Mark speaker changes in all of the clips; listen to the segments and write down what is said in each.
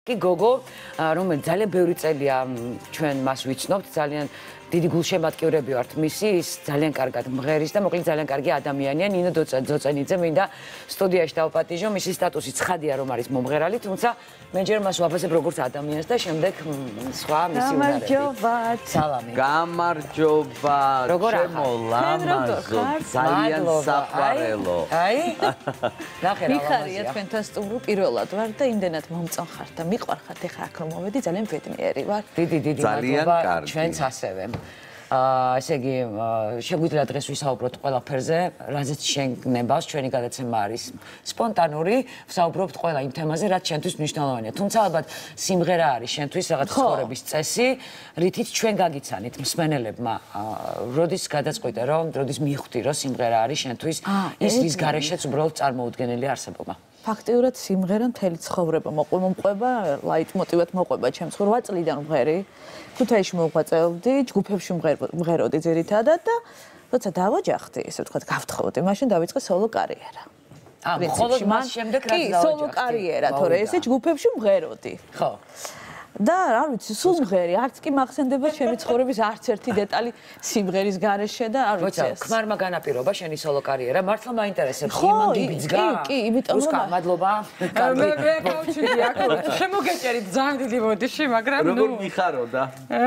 Speaker 1: კი გოგო, რომელიც ძალიან ბევრი წელია ჩვენ მას ვიცნობთ, ძალიან დიდი გულშემატკივრები ვართ მისი, ის ძალიან კარგად მღერის და მოკლედ ძალიან კარგი ადამიანია. ნინო ძოწენიძე მინდა სტუდიაში დავპატიჟო, მისი სტატუსი ცხადია რომ არის მომღერალი, თუმცა მე ჯერ მას ვაფასებ როგორც ადამიანს და შემდეგ სხვა მისი უნარები.
Speaker 2: გამარჯობა.
Speaker 1: სალამი.
Speaker 3: გამარჯობა. ჩემო ლამაზო, ძალიან საყვარელო.
Speaker 1: აი? ნახე რა
Speaker 2: მიხარია თქვენთან სტუმრო პირველად ვარ და იმდენად მომწონხარ და მიყვარხართ ეხლა აქ რომ მოვედი ძალიან ბედნიერი ვარ.
Speaker 1: დიდი მადლობა ჩვენც ასევე. ესე იგი, შეგვიძლია დღეს ვისაუბროთ ყველაფერზე, რაზეც შეგნებას ჩვენი გადაცემა არის სპონტანური, ვსაუბრობთ ყველა იმ თემაზე, რაც შენთვის მნიშვნელოვანია. თუმცა ალბათ სიმღერა არის შენთვის რაღაც ცხოვრების წესი, რითიც ჩვენ გაგიცანით მსმენელებმა, როდის გადაწყვიტე რომ, როდის მიხვდი რომ სიმღერა არის შენთვის ის რის გარეშეც უბრალოდ წარმოუდგენელი არსებობა.
Speaker 2: ფაქტიურად სიმღერა მთელი ცხოვრება მომყვება, ლაიტმოტივად მოყვება ჩემს 8 წლიდან ვღერი. ქუთაისში მოღვაწეობდი, ჯგუფებში ვღეროდი ძირითადად და როცა დავოჯახდი, ესე ვთქვათ, გავთხოვდი, მაშინ დავიწყე სოლო კარიერა.
Speaker 1: მხოლოდ მას შემდეგ რაც
Speaker 2: დავოჯახდი. კი, სოლო კარიერა, თორე ესე ჯგუფებში ვღეროდი.
Speaker 1: ხო.
Speaker 2: და არ ვიცი, სულ მღერი, არც კი მახსენდება ჩემი ცხოვრების არც ერთი დეტალი სიმღერის გარეშე და არ ვიცი ეს.
Speaker 1: ქმარმა განაპირობა შენი სოლო კარიერა, მართლა მაინტერესებს, იმანგი ბიძგა?
Speaker 2: კი, იმიტომ რომ
Speaker 1: მადლობა.
Speaker 4: მე კაუჩინგი აქ შემოგეჭერით ძალიან დიდი ბოდიში, მაგრამ ნუ
Speaker 3: როგორ მიხარო და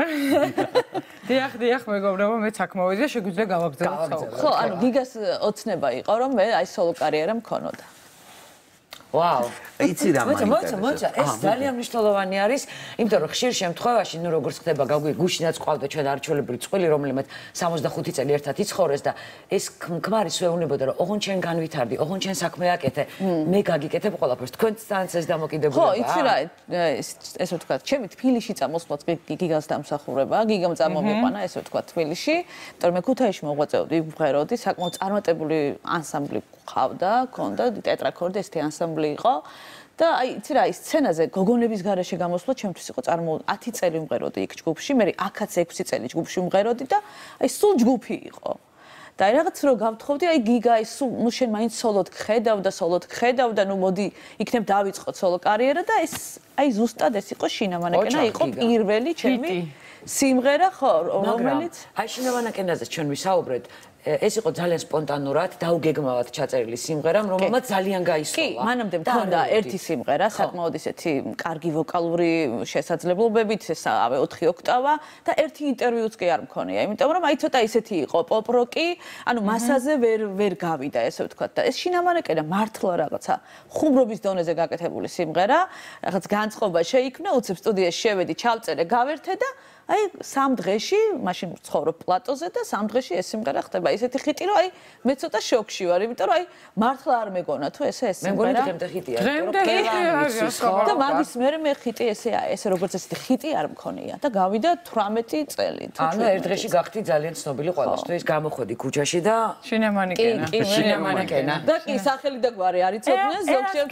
Speaker 4: დიახ, მეგობრებო, მეც აქ მოვედი და შეგვიძლია გავაგზავნოთ საუბარი.
Speaker 2: ხო, ანუ გიგას ოცნება იყო, რომ მე აი სოლო კარიერა მქონოდა.
Speaker 1: ვაუ.
Speaker 3: იცი რა
Speaker 1: მოიცა, ეს ძალიან მნიშვნელოვანი არის, იმიტომ რომ ხშირ შემთხვევაში, ნუ როგორც ხდება, გუშინაც ყავდა ჩვენ არჩეულებრივი წყვილი, რომელმაც 65 წელი ერთად იცხოვრეს და ეს ქმარი სვეუნებოდა, რომ ოღონდ ჩვენ განვითარდი, ოღონდ ჩვენ საქმე აკეთე, მე გაგიკეთებ ყველაფერს. თქვენთან ეს დამოკიდებულება.
Speaker 2: ხო, იცი რა, ესე ვთქვათ, ჩემი თბილისში წამოსვლა გიგას დამსახურება, გიგამ წამომიყვანა, ესე ვთქვათ, თბილისში, იმიტომ რომ მე ქუთაისში მოღვაწეობდი, ვღეროდი, საკმაოდ წარმატებული ანსამბლი ყავდა, ქონდა ტეტრაქორდი, ესეთი ანსამბლი იყო. და აი, იცი რა, ის სცენაზე გოგონების გარეშე გამოსვლა ჩემთვის იყო 10 წელი ვმღეროდი იქ ჯგუფში, მე აქაც 6 წელი ჯგუფში ვმღეროდი და აი სულ ჯგუფი იყო. და აი რაღაც რო გავთხოვდი, აი გიგა, აი სულ ნუ შენ მაინც სოლოდ გხედავ და ნუ მოდი იქნებ დავიწყოთ სოლო კარიერა და ეს აი ზუსტად ეს იყო შინამანაკენა, იყო პირველი ჩემი სიმღერა, ხო, რომელიც
Speaker 1: აი შინამანაკენაზე ჩვენ ვისაუბრეთ. ეს იყო ძალიან სპონტანურად, დაუგეგმავად ჩაწერილი სიმღერა, რომელმაც ძალიან გაისწოლა.
Speaker 2: კი, მანამდე მქონდა ერთი სიმღერა, საკმაოდ ისეთი კარგი ვოკალური შესაძლებლობებით, ესავე 4 ოქტავა და ერთი ინტერვიუც კი არ მქონია, იმიტომ რომ აი ცოტა ისეთი იყო პოპ-როკი, ანუ მასაზე ვერ გავიდა, ესე ვთქვათ და ეს შინამანაკენა მართლა რაღაცა ხუმრობის დონეზე გაკეთებული სიმღერა, რაღაც განწყობა შეიქმნა, უცებ სტუდიაში შევედი, ჩავწერე, გავერთე და აი 3 დღეში, მაშინ ვცხოვრობ პლატოზე და 3 დღეში ეს სიმღერა ხდება. ისეთი ხიტი, რომ აი მე ცოტა შოკში ვარ, იმიტომ რომ აი მართლა არ მეგონა თუ ეს სიმღერა.
Speaker 1: მე მგონი დღემდე ხიტია,
Speaker 2: და მაგის მერე მე ხიტი ესე როგორც ესეთი ხიტი არ მქონია და გავიდა 18 წელი.
Speaker 1: ანუ ერთ დღეში გახდი ძალიან ცნობილი ყველასთვის, გამოხვედი ქუჩაში და
Speaker 2: შინამანაკენა. და კი სახელი და გვარი არ იცოდნენ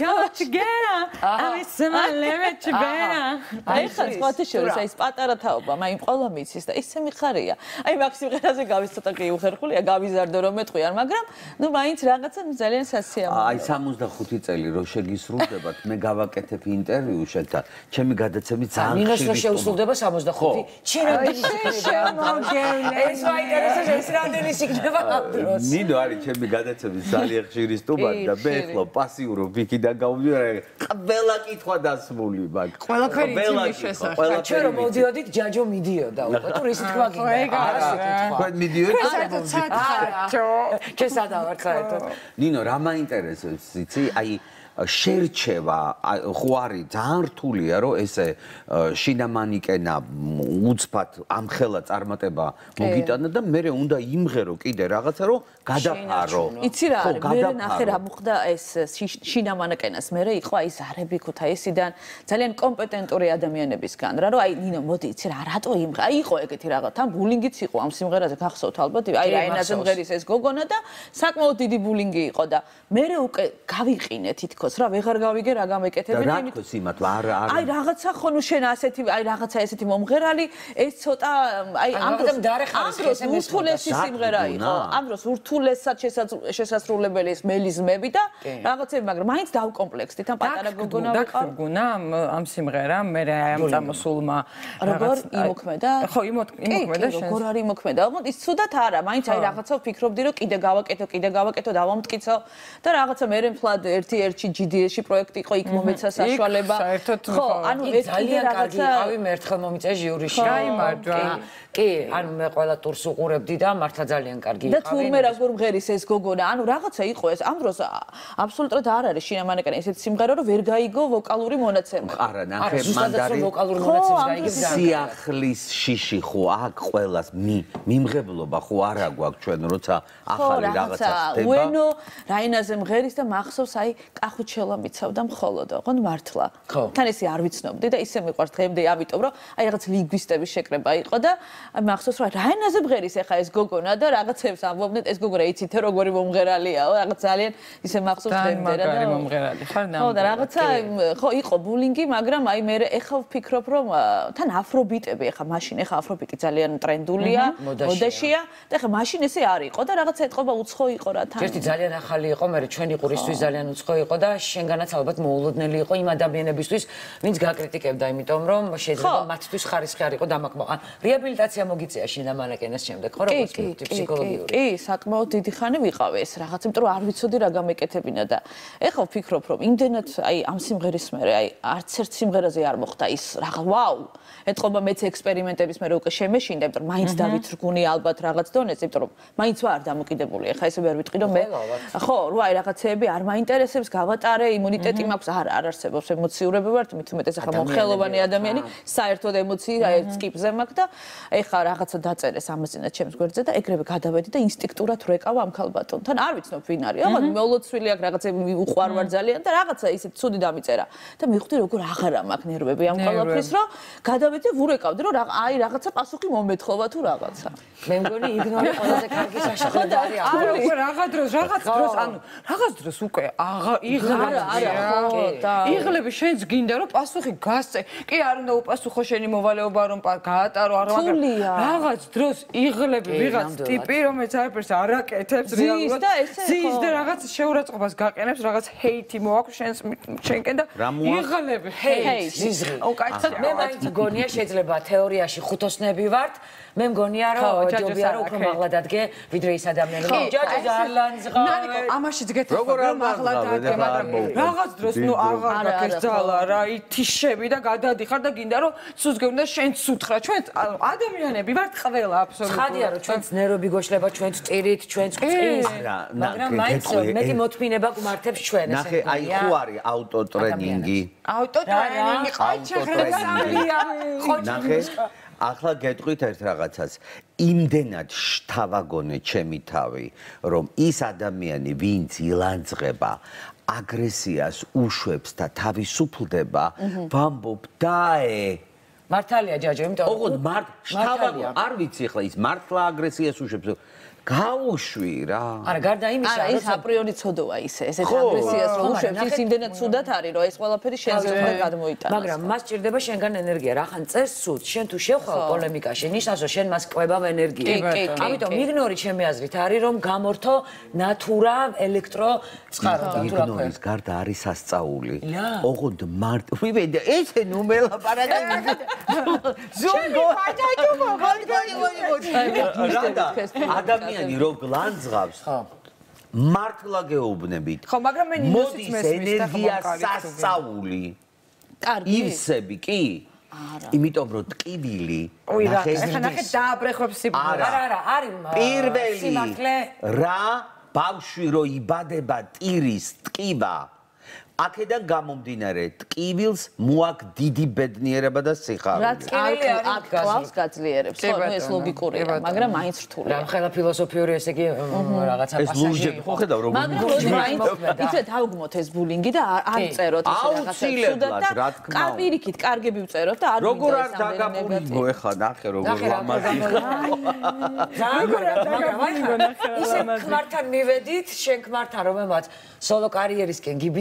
Speaker 2: ზოგიერთ. აი ხა სხვათა შორის აი პატარა თაობა აი ყველა მიცის და ისე მიხარია. აი მაგ სიმღერაზე გავის ცოტა კი უხერხულია, გავიზარდო რომ მეტყვიან, მაგრამ ნუ მაინც რაღაცა ძალიან სასიამოვნოა.
Speaker 3: აი 65 წელი რო შეგისრულდებათ, მე გავაკეთებ ინტერვიუ შენთან. ჩემი გადაცემი ძალიან ხშირი.
Speaker 1: ნინოს რო შეუსრულდება 65. ეს მაინტერესებს ეს რამდენი იქნება ამ დროს.
Speaker 3: ნინო არის ჩემი გადაცემის ძალიან ხშირი სტუმარი და მე ხო პასიურო ვიქიდან გავმივიდა, ყველა კითხვა დასმული მაგ.
Speaker 4: ყველაფერი თემის შესახებ.
Speaker 1: ჩვენ რომ მოდიოდით ჯაჯო მიდიოდა უკვე თუ რისი თქვა გინდა არა შეკითხვა.
Speaker 3: თქვენ მიდიოდით?
Speaker 1: ჩვენ სადავართ საერთოდ.
Speaker 3: ნინო რა მაინტერესებს იცი? აი შერჩევა ხო არის ძალიან რთულია რომ ესე შინამანიკენა უცბად ამხელა წარმატება მოგიტანა და მე უნდა იმღერო კიდე რაღაცა რომ გადაფარო.
Speaker 2: იცი რა არის მე ნახე რა მოხდა ეს შინამანაკენას მე იყო აი ზარები ქუთაისიდან ძალიან კომპეტენტური ადამიანებისგან რა რომ აი ნინო მოდი იცი რა რატო იმღე აი იყო ეგეთი რაღაც თან ბულინგიც იყო ამ სიმღერაზე გახსოვთ ალბათ აი რაინაზე მღერის ეს გოგონა და საკმაოდ დიდი ბულინგი იყო და მე უკვე გავიყინე თითქოს თქოს რა ვეღარ გავიგე რა გამეკეთებინე
Speaker 3: რა თქოს იმათ
Speaker 2: აი რაღაცა ხო ნუ შენ ასეთი აი რაღაცა ესეთი მომღერალი ეს ცოტა აი ამ დროს ურთულესი სიმღერა იყო ამ დროს ურთულესად შესაძლებელი ეს მელიზმები და რაღაცები მაგრამ მაინც დავკომპლექსდით ამ პატარა გოგონა
Speaker 4: დაგფრგუნა ამ სიმღერამ მე აი ამ წამოსულმა
Speaker 2: როგორ იმოქმედა
Speaker 4: ხო იმოქმედა შენ
Speaker 2: როგორ არის იმოქმედა ალბათ ის ცუდად არა მაინც აი რაღაცა ვფიქრობდი რომ კიდე გავაკეთო დავამტკიცო და რაღაცა მე მთლად ერთ-ერთი GDS-ში პროექტი იყო იქ მომეცა საშუალება ხო ანუ ეს
Speaker 1: ძალიან კარგი იყავი მე ერთხელ მომიწე ჟიურიში
Speaker 4: გაიმარჯვა
Speaker 1: კი ანუ მე ყველა ტურს უყურებდი და მართლა ძალიან კარგი იყავი
Speaker 2: და თურმე როგორ მღერის ეს გოგონა ანუ რაღაცა იყო ეს ამ დროს აბსოლუტურად არ არის შინამანეკანი ესეთი სიმღერა რომ ვერ გაიგო ვოკალური მონაცემები
Speaker 3: არა ნახე მანდარი
Speaker 1: ვოკალური მონაცემები გაიგებს
Speaker 3: სიახლის შიში ხო აქ ყველას მიმღებლობა ხო არა გვაქვს ჩვენ როცა ახალი რაღაცა ხდება
Speaker 2: უენო რაინაზე მღერის და მახსოვს აი კახუჩელა მიცავდა მხოლოდო ხო მართლა თან ესე არ ვიცნობდი და ისე მიყვარს დღემდე ამიტომ რომ აი რაღაც ლინგვისტების შეკრება იყო და აი მახსოვს რომ რაინაზე მღერის ახლა ეს გოგონა და რაღაცებს ამბობდნენ ეს გოგონა იცით როგორი მომღერალიაო რაღაც ძალიან ისე მახსოვს დღემდე და
Speaker 4: მაგარი მომღერალი ხარ
Speaker 2: ხო და რაღაცა ხო იყო ბულინგი მაგრამ აი მე ეხლა ვფიქრობ რომ თან აფრობიტები ახლა მაშინ ახლა აფრობიტი ძალიან ტრენდულია მოდაშია და ახლა მაშინ ესე არ იყო და რაღაცა ეთყობა უცხო იყო რა თან
Speaker 1: ერთი ძალიან ახალი იყო მე ჩვენი ყურისთვის ძალიან უცხო იყო და შენგანაც ალბათ მოულოდნელი იყო იმ ადამიანებისთვის ვინც გაკრიტიკებდა იმიტომ რომ შეიძლება მათთვის ხარისხი არ იყო დამაკმაყა რეაბილიტაცია მოგიწია შინამანეკენეს შემდეგ ხო როგორც ფსიქოლოგიური
Speaker 2: კი საკმაოდ დიდი ხანი ვიყავ ეს რაღაც იმიტომ რომ არ ვიცოდი რა გამეკეთებინა და ეხლა ვფიქრობ რომ იმდენად აი ამ სიმღერის მერე აი არც ერთ სიმღერაზე არ მოხდა ის რაღაც ვაუ ეთყობა მეც ექსპერიმენტების მერე უკვე შემეშინდა იმიტომ რომ მაინც დავითრგუნი ალბათ რაღაც დონეზე იმიტომ რომ მაინც ვარ დამოკიდებული ეხლა ესე ვერ ვიტყვი რომ მე ხო რო აი რაღაცეები არ მაინტერესებს გავატარე იმუნიტეტი მაქვს არ არსებობს ემოციურები ვართ მით უმეტეს ახლა მომხელოვანი ადამიანი საერთოდ ემოცია სკიპზე მაქვს და ეხლა რაღაცა დაწერეს ამაზენა ჩემს გვერდზე და ეგრევე გადავედი და ინსტინქტურად ვეკავ ამ ქალბატონთან არ ვიცნობ ვინ არის ახლა მოლოცვილი აქვს რაღაცები უყვარ ვარ ძალიან და რაღაცა ისე ცუდი დამიწერა და მივხვდი როგორ აღარა მაქვს ნერვები ამ ყველაფრის რომ გადავედი ვურეკავდი რომ აი რაღაცა პასუხი მომეთხოვა თუ რაღაცა
Speaker 1: მე მგონი იგნორი ყველაზე კარგი საშუალება არის
Speaker 4: არა უკვე რაღაც დროს ანუ რაღაც დროს უკვე იღლები შენც გინდა რომ პასუხი გასცე კი არ უნდა უპასუხო შენი მოვალეობა რომ გაატარო არა მაგრამ რაღაც დროს იღლები ვიღაც ტიპი რომელიც არაფერს არ აკეთებს რეალურად ზის და რაღაც შეურაცხყოფას გაყენებს რაღაც ჰეითი მოაქვს შენკენ და იღლები ჰეითი ზიზღი
Speaker 1: მე მაინც მგონია შეიძლება თეორიაში ხუთოსნები ვართ მე მგონია რომ ჯობია რომ უფრო მაღლა დადგე ვიდრე ის ადამიანები ჯაჯა ზალანძღა
Speaker 4: ნანიკო ამაშიც გეთხოვ რომ მაღლა დადგე მაგრამ რაღაც დროს ნუ აღარ გაკეთე ძალა რა ითიშები და გადადიხარ და გინდა რომ სულს გეუნდა შენც უთხრა ჩვენ ადამიანები ვართ ყველა აბსოლუტურად
Speaker 1: ხადია რომ ჩვენც ნერვები გოშლება ჩვენც ტირით ჩვენც წყლის მაგრამ მაინც მეტი მოთმინება გმართებს ჩვენ ესე
Speaker 3: ნახე აი ხო არის აუტოტრენინგი ნახე ახლა გეტყვით ერთ რაღაცას იმდენად შთავაგონე ჩემი თავი რომ ის ადამიანი ვინც ილანძღება აგრესიას უშვებს და თავისუფლდება ვამბობ დაე
Speaker 1: მართალია ჯაჯო იმიტომ
Speaker 3: ოღონდ შთავაგო არ ვიცი ახლა ის მართლა აგრესიას უშვებს გაუშვი რა
Speaker 1: არა გარდა იმისა
Speaker 2: ის აპრიორი ცოდოა ისე ესეთ აგრესიას რომ უშვებს ის იმდენად ცუდად არის რომ ეს ყველაფერი შენზე უნდა გადმოიტანოს
Speaker 1: მაგრამ მას ჭირდება შენგან ენერგია რახან წეს სულ შენ თუ შევხვალ პოლემიკაში ნიშნავს რომ შენ მას ყვებავ ენერგია ამიტომ იგნორი ჩემი აზრით არის რომ გამორთო ნატურა ელექტრო წყარო და თუ რა ქვია
Speaker 3: იგნორის გარდა არის სასწაული ოღონდ ვიბედა ესე ნუ მელაპარაკე ზონგო ადამიანი რო გლანძღავს მართლა გეუბნებით
Speaker 4: ხო მაგრამ მე ნინოსიც მესმის
Speaker 3: ენერგია სასწაული ივსები კი იმიტომ რომ ტკივილი
Speaker 4: ნახე დააბრეხვებს სიბნელე
Speaker 1: არა არის
Speaker 3: პირველი რა ბავშვი რო იბადება ტირის ტკივა აქედან გამომდინარე ტკივილს მოაქვს დიდი ბედნიერება და სიხარული.
Speaker 2: რაც ტკივილი არ გავს გაძლიერებს, ხო, ეს ლოგიკურია, მაგრამ მაინც რთულია.
Speaker 1: რა ხელა ფილოსოფიური ესე იგი რაღაცა
Speaker 3: პასაჟი. ეს ლურჯები ხო ხედავ როგორ
Speaker 2: იცით ავგმოთ ეს ბულინგი და არ წეროთ ეს რაღაცა ცუდად და კაპირიქით კარგები ვწეროთ და არ
Speaker 3: როგორ არ დაგაბულინგო ეხლა ნახე როგორ ლამაზი.
Speaker 1: როგორ არ დაგაბულინგო ნახე. ისე ქმართან მივედით, შენ ქმართან რომელმაც სოლო კარიერისკენ გიბიძგა ამ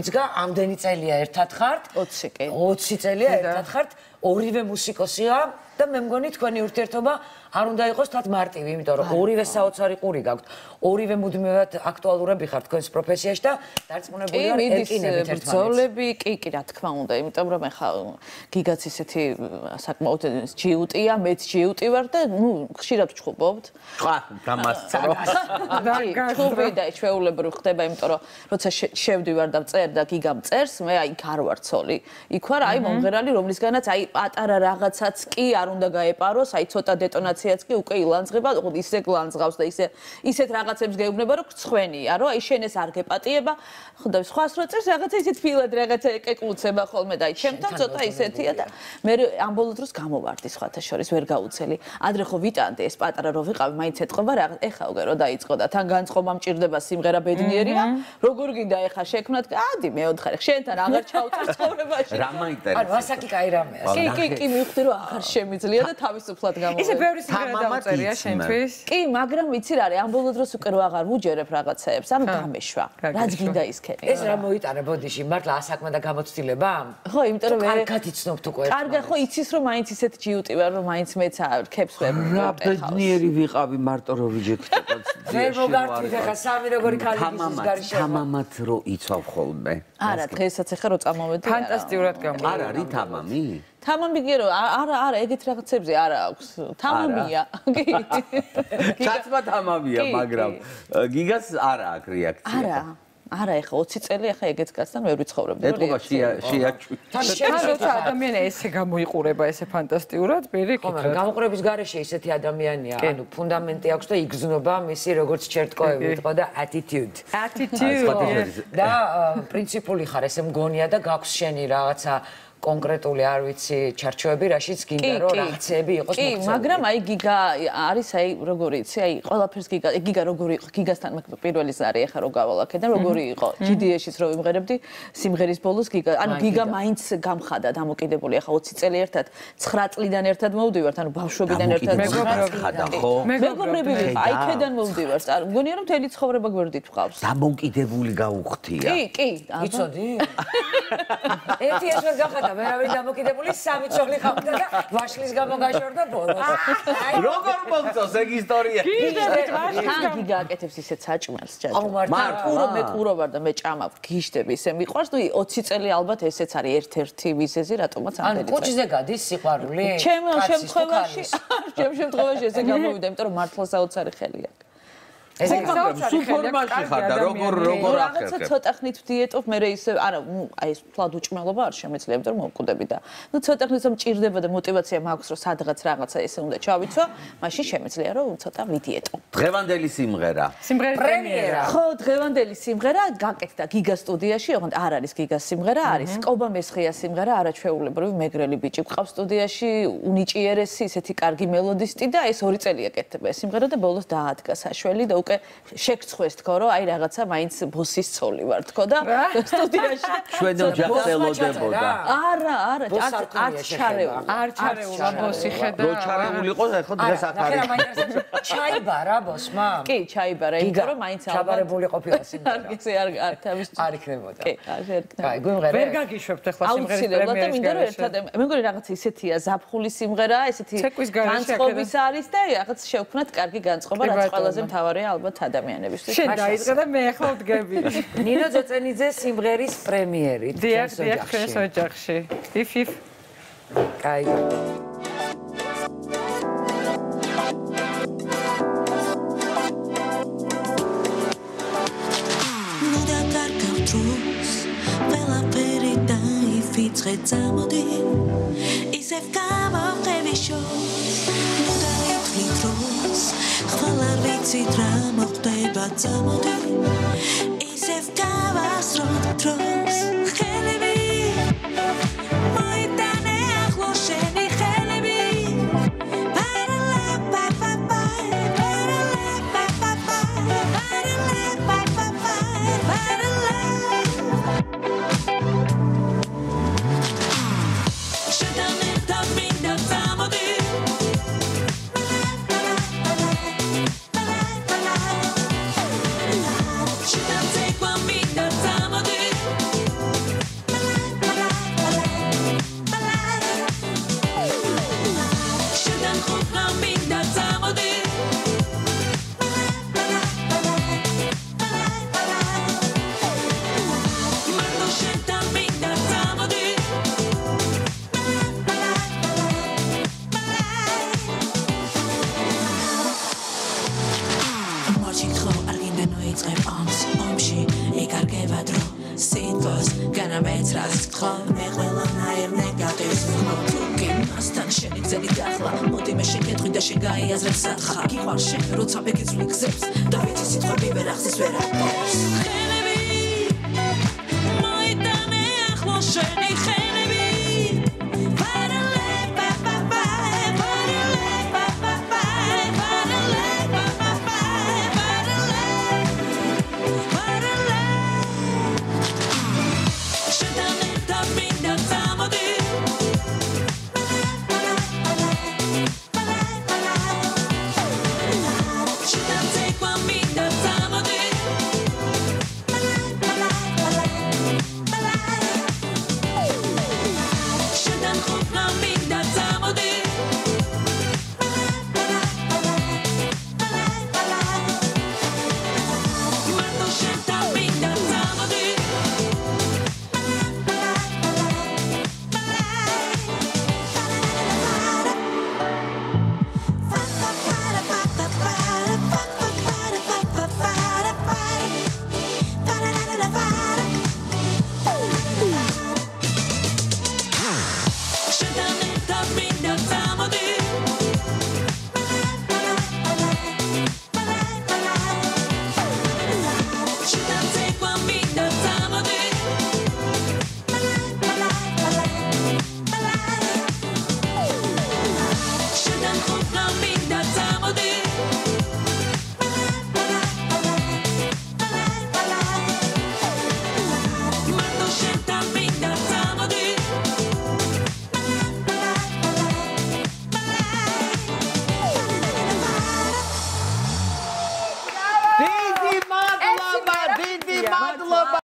Speaker 1: რამდენი წელია ერთად ხართ?
Speaker 2: 20 კი.
Speaker 1: 20 წელია ერთად ხართ, ორივე მუსიკოსია და მე მგონი თქვენი ურთიერთობა არ უნდა იყოს თათ მარტივი, იმიტომ რომ ორივე საოცარი ყური გაქვთ, ორივე მუდმივად აქტუალურები ხართ თქვენს პროფესიაში და დარწმუნებული ვარ ეკინებით ერთმანეთს.
Speaker 2: ბრძოლები კი რა თქმა უნდა, იმიტომ რომ ეხა გიგაც ისეთი საკმაოდ ჯიუტია, მეც ჯიუტი ვარ და ნუ ხშირად ვჩხუბობთ.
Speaker 3: ხა, გამასწრო.
Speaker 2: ჩხუბი და ჩვეულებრივ ხდება, იმიტომ რომ როცა შევდივარ და წერ და გიგამ წერს, მე აი იქ არ ვარ ცოლი. იქ ვარ აი მომღერალი, რომლისგანაც აი პატარა რაღაცაც კი არ უნდა გაეპაროს, აი ცოტა დეტონაციაც კი უკვე ილანძღება, ისე გლანძღავს და ისეთ რაღაცებს გეუბნება, რომ ცხვენია, რომ აი შენ ეს არ გეპატიება, ხოდა სხვას რო წერს რაღაცა ისეთ ფილად, რაღაცა ეკეკლუცება ხოლმე და აი ჩემთან ცოტა ისეთია და მე ამ ბოლო დროს გამოვარდი სხვათა შორის ვერ გაუცელი. ადრე ხო ვიტანდი ეს პატარა რო ვიყავი, მაინც ეთყობა რა, ეხა უკვე რო დაიწყო და თან განწყობა მჭირდება სიმღერა ბედნიერია, როგორ გინდა ეხა შექმნათ, ადი მეოთხარი, შენთან აღარ ჩავწერ ცხოვრებაში.
Speaker 3: რა მაინტერესებს?
Speaker 1: ანუ ასაკი კაი რამეა.
Speaker 2: კი, მივხვდი რომ აღარ შემიძლია და თავისუფლად გამოვიდა.
Speaker 4: ისე ბევრი სიმღერა დაუწერია შენთვის?
Speaker 2: კი, მაგრამ ვიცი რა არის, ამ ბოლო დროს უკვე რო აღარ ვუჯერებ რაღაცეებს, ანუ გამეშვა. რაც გინდა ისქენი.
Speaker 1: ეს რა მოიტანა ბოდიში, მართლა ასაკმა და გამოცდილება?
Speaker 2: ხო, იმიტომ რომ
Speaker 1: კარგად იცნობთ უკვე.
Speaker 2: კარგა ხო იცის რომ მაინც ისეთ ჯიუტი ვარ, რომ მაინც მეც რქებს ვერ
Speaker 3: რა ბედნიერი ვიყავი მარტო რო ვიჯექთება.
Speaker 1: ვერ მოგართვით ახლა სამი როგორი ქალი ის გარშემო.
Speaker 3: თამამად რო იცავ ხოლმე.
Speaker 2: არა, დღესაც ახლა რო წამოვედი.
Speaker 4: ფანტასტიკურად გამოდი.
Speaker 3: არ არის თამამი?
Speaker 2: თამამი კი რომ არა, ეგეთ რაღაცებზე არა აქვს. თამამია. კი.
Speaker 3: კაცმა თამამია, მაგრამ გიგას არა აქვს რეაქცია.
Speaker 2: არა, ეხა 20 წელი ეხა ეგეც კაცთან ვერ ვიცხოვრობდი.
Speaker 3: ეთყობა შეაჩვი.
Speaker 4: თან როცა ადამიანი ესე გამოიყურება ესე ფანტასტიკურად, პირიქით.
Speaker 1: მაგრამ გამოყურების გარეშე ისეთი ადამიანია, ანუ ფუნდამენტი აქვს და იგზნობა მისი როგორც ჩერტკოები იყო და attitude. და პრინციპული ხარ, ესე მგონია და გაქვს შენი რაღაცა კონკრეტული არ ვიცი ჩარჩოები, რაშიც გინდა რომ რაღაცები იყოს მოქცეული.
Speaker 2: კი, მაგრამ აი გიგა არის აი როგორი იცი, აი ყველაფერს გიგა როგორი იყო, გიგასთან პირველი ზარი ახლა რო გავალაქე და როგორი იყო. GDS-ში რო ვიმღერებდი სიმღერის ბოლოს გიგა, ანუ გიგა მაინც გამხადა, დამოკიდებული ახლა 20 წელი ერთად, 9 წლიდან ერთად მოვდივართ, ანუ ბავშვობიდან ერთად
Speaker 3: მეგობრებია, ხო?
Speaker 2: მეგობრები ვიყავ, აი ქედან მოვდივართ. მგონია რომ მთელი ცხოვრება გვერდით ვყავს.
Speaker 3: დამოკიდებული გაუხთია.
Speaker 2: კი,
Speaker 1: იცოდი? ერთი ეს ვერ გახადა ვერავინ დამოკიდებული სამი ცოლი ხავდა და ვაშლის გამო გაშორდა ბოლოს.
Speaker 3: როგორ მოგწოს ეგ ისტორია?
Speaker 2: თან გიგა აკეთებს ისეთ საჭმელს ჯაჭვ. მე ყურო ვარ და მე ჭამავ, გიშდები, ისე მიყვარს, ნუ 20 წელი ალბათ ესეც არის ერთ-ერთი მიზეზი, რატომაც ამდენი.
Speaker 1: ანუ კუჩზე გადის სიყვარული?
Speaker 2: ჩემ შემთხვევაში ესე გამოვიდა, იმიტომ რომ მართლა საოცარი ხელი აქვს.
Speaker 3: ეს სუფორმაში ხარ და როგორ
Speaker 2: რაღაცა ცოტა ხნით ვდიეტობ, მე ისე არა, აი ეს ფლად უჭმელობა არ შემეძლია, იმიტომ რომ მოვკვდები და ნუ ცოტა ხნით მჭირდება და мотиваცია მაქვს, რომ სადღაც რაღაცა ესე უნდა ჩავიცვა, მაშინ შემეძლია რომ ცოტა ვიდიეტო.
Speaker 3: დღევანდელი სიმღერა.
Speaker 4: სიმღერის პრემიერა.
Speaker 2: ხო, დღევანდელი სიმღერა გაკეთდა გიგა სტუდიაში, ოღონდ არ არის გიგას სიმღერა, არის კობა მესხია სიმღერა, არაჩვეულებრივი მეგრელი ბიჭი გყავს სტუდიაში, უნიჭიერესი, ისეთი კარგი მელოდისტი და ეს 2 წელია კეთდება ეს სიმღერა და ბოლოს დაადგა საშველი და შეგწხვეს თქო რომ აი რაღაცა მაინც ბოსის ცოლი ვარ თქო და სტუდიაში
Speaker 3: ჩვენ ოჯახს ელოდებოდა.
Speaker 2: არა, არ ჩარეულა
Speaker 4: ბოსი ხედა.
Speaker 3: რო ჩარეული იყო, ეხლა დღეს აქ არის.
Speaker 1: ჩაიბარა ბოსმა?
Speaker 2: კი, ჩაიბარა, იმიტომ რომ მაინც
Speaker 1: ჩაბარებული ყოფილა სიმღერა.
Speaker 2: არ თავის
Speaker 1: არ იქნებოდა.
Speaker 2: კი, არ იქნებოდა.
Speaker 1: კაი, გვიმღერე.
Speaker 4: ვერ გაგიშვებთ ახლა სიმღერის პრემიერას.
Speaker 2: და მინდა რომ ერთად მე მგონი რაღაც ისეთია ზაფხული სიმღერა, ესეთი განწყობის არის და რაღაც შევქმნათ კარგი განწყობა, რაც ყველაზე მთავარია ალბათ ადამიანებისთვის.
Speaker 4: შენ დაიწყე და მე ახლა ვდგები.
Speaker 1: ნინო ძოწენიძეს სიმღერის პრემიერი.
Speaker 4: დიახ, ჩვენს ოჯახში. If.
Speaker 1: კაი.
Speaker 5: წამოდი ისევ გამოვყევი შორს ნუ დაითვლი დროს ხვალ არ ვიცით რა მოხდება წამოდი ისევ გავასროთ დროს ხელები მოიტანე ახლო შენი ხელები მეც რას გთხოვ მე ყველანაირ ნეგატივს ვქობ თუკი მასთან შენი გზები დახლა მოდი მე შენ კეთხვი და შენ გაიაზრებ სათხა გიყვარ შენ როცა მეკიცვლი გზებს და ვიცი სიტყვები ვერ ახსის ვერაფერს ხელები მოიტანე ახლოს შენი ხელები